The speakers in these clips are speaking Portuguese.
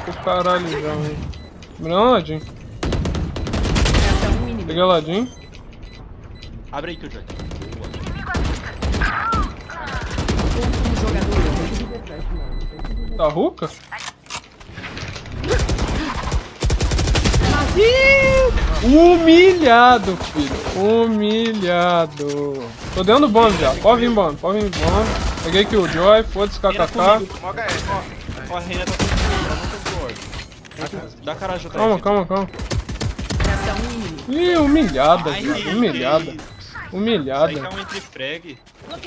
pro caralho já, hein. Melhor ladinho. Peguei ladinho. Abre aí, Killjoy. Tá Ruka? Humilhado, filho. Humilhado. Tô dando bomb já. Pode vir bomb, pode vir bomb. Peguei Killjoy, foda-se KKK. Ó, a Reina tá com dá cara ajuda Calma, calma, calma. Ih, humilhada, viado. Humilhada. Humilhada. Isso aí que é um entre frag.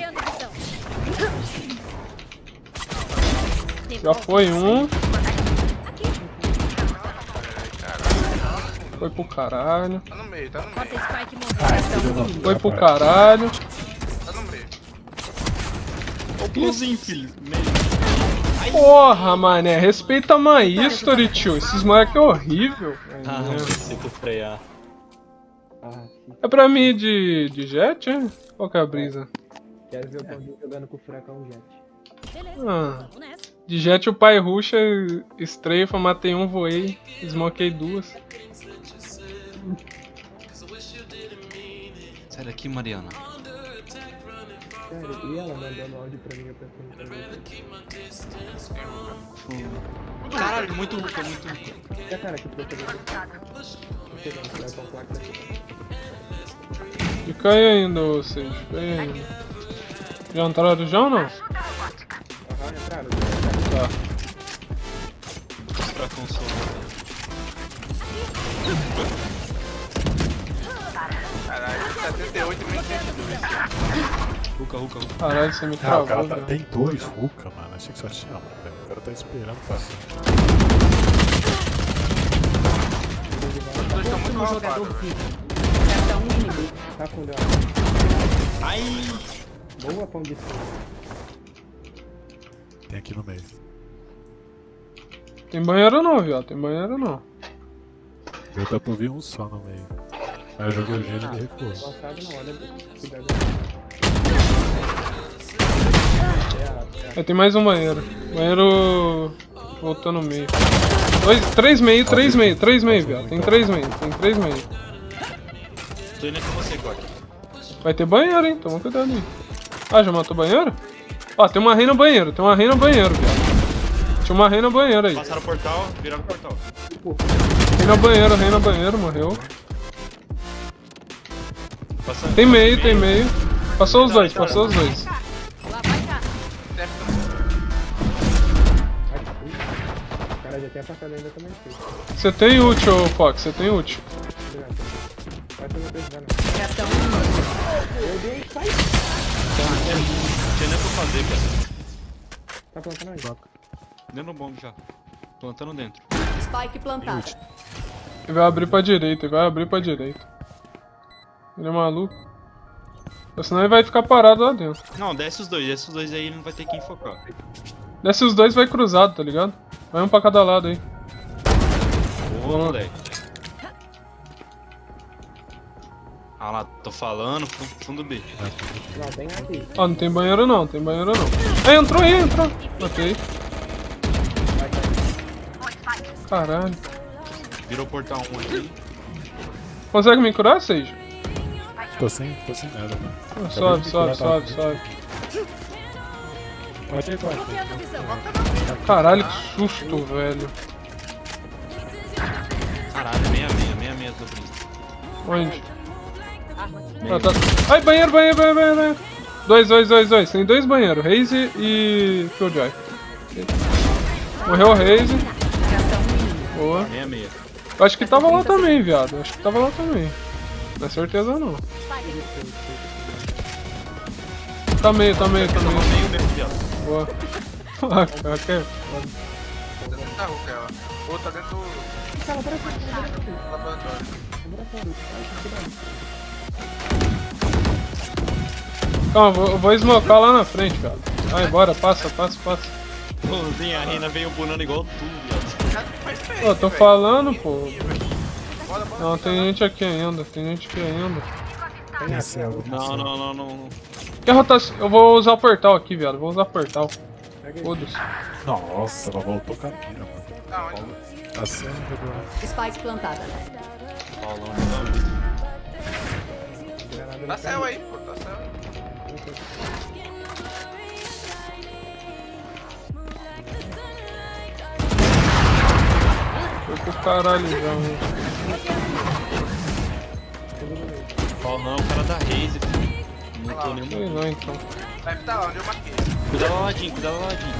Já foi um. Foi pro caralho. Tá no meio, tá no meio. Foi pro caralho. Tá no meio. Ô, Bluzinho, filho. Porra, mané. Respeita a history, tio. Esses moleque é horrível. Ah, não consigo frear. É pra mim de jet, é? Qual que é a brisa? Quero ver o Paulinho jogando com o furacão jet. Ah, de jet o pai ruxa, estreifa, matei um, voei, smokei duas. Sai daqui, Mariana. Cara, e ela mandando áudio pra mim, eu pensando pra Caralho, muito Ruka, muito Ruka. E a cara que foi pegando? Fica aí ainda, vocês. Fica aí ainda. Já entraram já ou não? Aham, entraram. Tá. Pra consolar. Caralho, 78 e 1.102. Ruka, Ruka, Ruka. Caralho, você me Ah, travou, o cara tá, velho. tem dois Ruka, mano. Achei que só tinha um, velho. O cara tá esperando passar. Os dois estão muito rapados. Tá com o Leon. Ai! Boa, pão de cima. Tem aqui no meio. Tem banheiro não, viado. Tem banheiro não. Eu dá pra ouvir um só no meio. Aí eu joguei o gênero e recuou. Avançado não, olha. Cuidado. Tem mais um banheiro. Banheiro voltou no meio. Três meio, viado. Tem três meio. Tô indo com você, Gork. Vai ter banheiro, hein? Toma cuidado aí. Ah, já matou o banheiro? Ó, tem uma reina banheiro, viado. Tinha uma reina banheiro aí. Passaram o portal, viraram o portal. Reina banheiro, morreu. Passando. Tem meio. Passou os dois. O cara já tem a facada ainda também. Você tem ult, ô Fox, você tem ult. Vai fazer precisar, não. Não tinha nem o que fazer, cara. Tá plantando aí. Dentro do bomb já. Plantando dentro. Spike plantado. Ele vai abrir pra direita, Ele é maluco. Senão ele vai ficar parado lá dentro. Não, desce os dois aí ele não vai ter quem focar. Desce os dois, vai cruzado, tá ligado? Vai um pra cada lado aí. Boa, moleque. Ah lá, tô falando, fundo B. Não, tem aqui. Ó, não tem banheiro não. Ah, entrou. Matei. Caralho. Virou portal 1 aqui. Consegue me curar, Sage? Tô sem nada, mano. Sobe. Pode ir, pode. Caralho, que susto, velho. Caralho, 66 do Brisa. Onde? Ah, tá. Ai, banheiro. Dois. Tem dois banheiros, Raze e Killjoy. Morreu o Raze. Boa. 66. Eu acho que tava lá também, viado. Não é certeza não. Tá meio. Meio mesmo, viado. Boa. Ah, cara, que é foda. Tá dentro da Ruka, ela. Ou tá dentro do laboratório. Calma, eu vou smocar lá na frente, cara. Vai, bora, passa. Pôzinho, a Reina veio bunando igual tu, viado. Pô, tô falando, pô. Não, tem gente aqui ainda. Esse é o Não. Quer rotação? Eu vou usar o portal aqui, viado. Foda-se. Nossa, ela voltou caminho, mano. Aonde? Tá sendo, Eduardo. Spike plantada. Paulão de Bambi. Granada Tá no céu aí, pô, tá céu. Foi pro caralho já, mano. Paulão é o cara da Raze, filho. Não tô nem Sei lá então. Deve tá lá onde eu marquei. Cuidado lá, Ladinho, cuidado lá, Ladinho.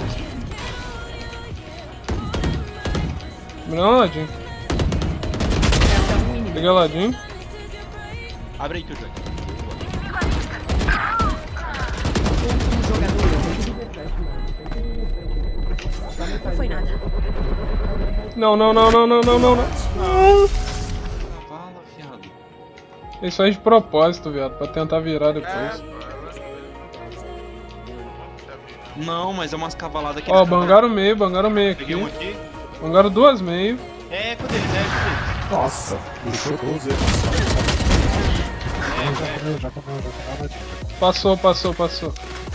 Melhor ladinho. Resta um inimigo. Peguei ladinho. Abre aí, Killjoy. Um jogador. Não foi nada. Não. Vala, fiado. Isso aí de propósito, viado, pra tentar virar depois. Não, mas é umas cavaladas aqui. Ó, bangaram meio aqui. Peguei um aqui. Bangaram duas meio. É, com deles, é, com deles. Nossa, puxou 12 Já comeu. Passou.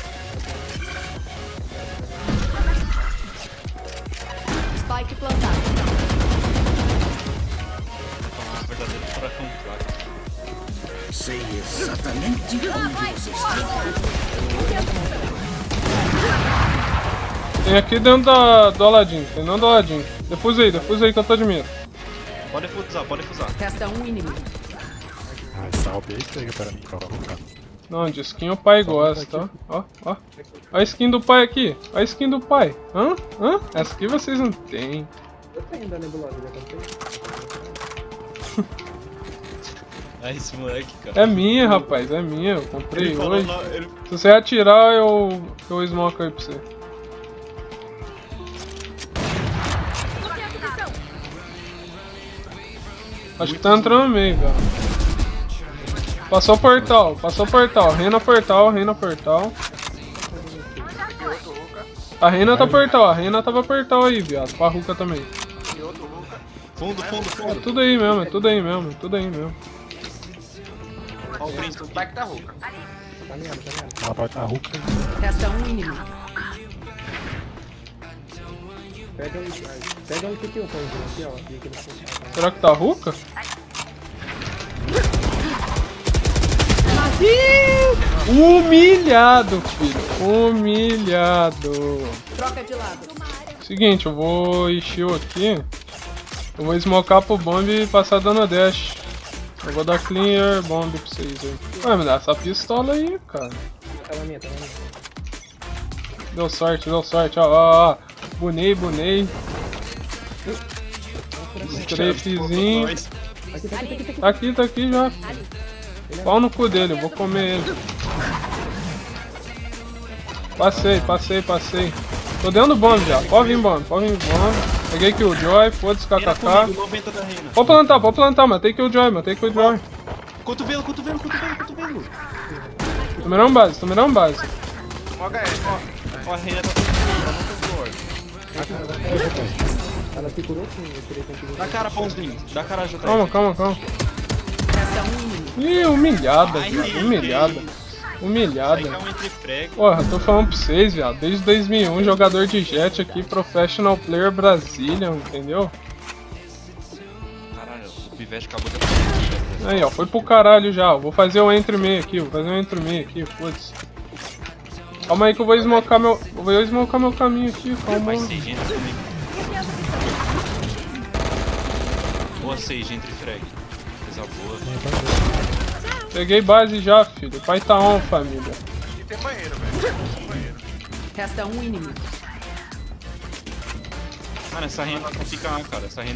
Spike plantado. Ah, verdadeiro furacão fraco. Tem aqui dentro do Aladdin, tem não do Aladdin. Defusa aí que eu tô de medo. Pode defusar. Resta um inimigo. Ah, salve aí, pega para mim, calma. Não, de skin o pai gosta, ó. Ó a skin do pai aqui. A skin do pai. Hã? Essa aqui vocês não tem. Eu tenho da nebulosa, já comprei. É esse moleque, cara. É minha, rapaz, é minha. Eu comprei Ele falou hoje. lá, Se você atirar, eu smoke aí pra você. Acho que tá entrando no meio, velho. Passou o portal. Reina portal. A Reina tá tava portal aí, viado. Pra Ruka também. E outro Luca. Fundo. É tudo aí mesmo. Ó o príncipe. Spike da Ruka. Tá meando. Ela pode estar Hulk. Resta um inimigo. Pega um que tem um pãozinho aqui, ó. Aqui no fundo. Será que tá Ruka? Humilhado, filho. Troca de lado. Seguinte, eu vou shield aqui. Eu vou smocar pro bomb e passar dando dash. Eu vou dar clear bomb pra vocês aí. Vai me dar essa pistola aí, cara. Tá na minha. Deu sorte, ó. Bunei. Strafezinho. Tá aqui já. Pau no cu dele, eu vou comer ele. Passei. Tô dentro do bomb já. Pode vir bomb. Peguei Killjoy, foda-se KKK. 90 da Reina. Pode plantar, matei Killjoy. Cotovelo. Tomaram base. Um HS, Ó, a Reina tá Ela se curou sim, eu tirei contigo. Dá cara, pãozinho. Dá cara, já tá. Calma. Resta um inimigo. Ih, humilhada, Ai, viado. que Humilhada. Isso aí é um entre frag. Porra, tô falando pra vocês, viado. Desde 2001, jogador de Jet aqui, Professional Player Brazilian, entendeu? Caralho, o Pivete acabou de... Aí, ó, foi pro caralho já. Vou fazer o entre meio aqui, foda-se. Calma aí que eu vou smocar meu caminho aqui, calma. Vai ser gente comigo. Boa Sage entre frag. Coisa boa. Peguei base já, filho. O pai tá on, família. E tem banheiro, velho. Resta um inimigo. Mano, essa Reina só fica A, cara. Esse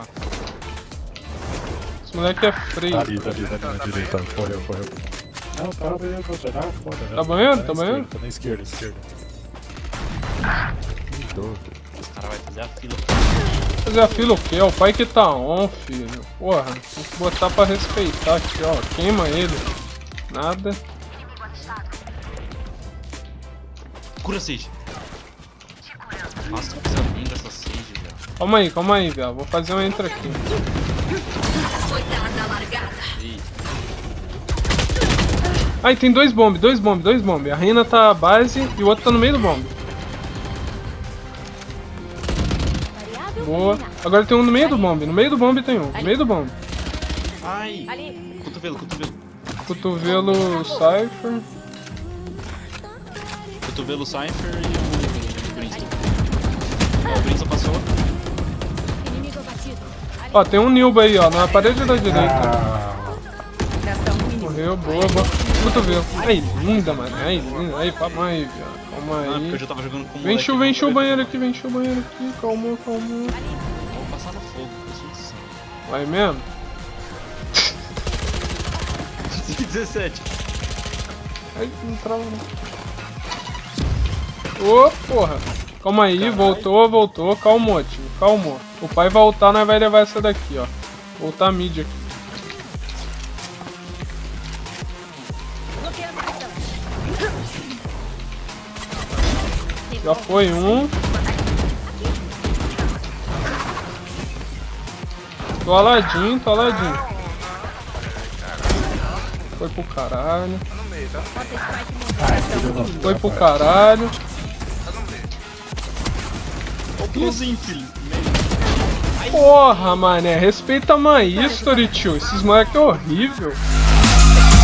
moleque é freio. Tá ali na direita. Correu. Não, tá banheiro, você dá foda, né? Tá banheiro? Tá banheiro? Tá na esquerda. Idoso. Os caras vão fazer a fila. Fazer a fila o quê? O pai que tá on, filho. Porra, tem que botar pra respeitar aqui, ó. Queima ele. Nada. Cura Sage. Nossa, que coisa linda essa Sage, velho. Calma aí, velho. Vou fazer um entra aqui. Ih, Aí tem dois bomb. A Reina tá base e o outro tá no meio do bomb. boa. Agora tem um no meio do bombe. No meio do bombe tem um. No meio do bombe. Ai! Cotovelo, cotovelo. Cotovelo Cypher. Cotovelo Cypher e o Brimstone. Ó, o Brimstone passou. Ó, tem um Nilba aí, ó, na parede da direita. Resta um inimigo. Morreu, boa, boa. Cotovelo. Aí, linda, mano. Aí, linda. Aí, calma aí, viado. Calma Ah, porque eu aí. já tava jogando com o Vem moleque, chu, eu banheiro aqui, vem chu, banheiro aqui. Calma, calma. Vou passar no fogo, eu sou insano. Vai mesmo? 17. Aí, não trava não. Ô, porra. Calma aí, voltou. Calmou, time. Calmou. O pai voltar, nós vai levar essa daqui, ó. Voltar a mid aqui. Já foi um. Tô aladinho. Foi pro caralho. Tá no meio, tá? Foi pro caralho. Ó o Clozinho, filho. Porra, mané. Respeita a My History, tio. Esses moleque é horrível.